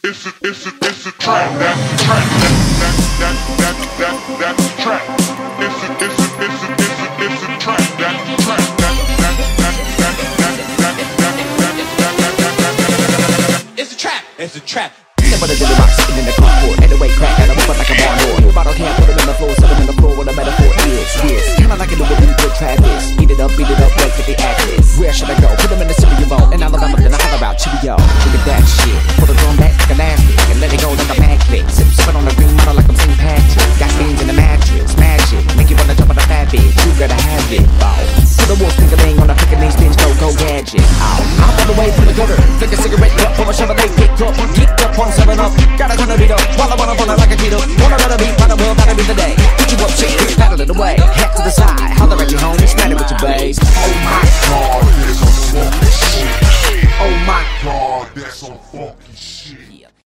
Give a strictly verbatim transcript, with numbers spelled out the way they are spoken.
it's a, it's a, it's a trap. That's a trap. That's that that that that's a trap. It's a, it's a, it's a, it's a, it's a trap. That's a trap. That that that that that that that It's a trap. It's a trap. Never the dilly rock sitting in the carport, and the weight crack and I'm up like a barn door. New bottle can't put them in the floor, set them in the floor with a metaphor is this. Kinda like a new beat with Travis. Eat it up, beat it up, wait for the actress. Where should I go? Put them in the city of bone. In Alabama, then I holler out Cheerio. Look at that shit. Put the drum back like a elastic and let it go like a magnet. Sip, sip it on the green bottle like I'm Saint Patrick. Got stains in the mattress, magic. Make you wanna jump on the fat bitch. You gotta have it, bow. Put a wolf stinking on the picking spins, go, go gadget. Ow. I'm all the way from the gutter. Flick a cigarette cup from a Chevrolet pickup. Geeked up on seven up. Gotta turn the beat up, while I wanna run it like a Tito. Wanna let a beat, run the world, gotta be the day. Put you up, shake it, paddle it away. Head to the side, holler at your homie, smack it with your bass. Oh my God, that's some funky shit. Oh my God, that's some funky shit.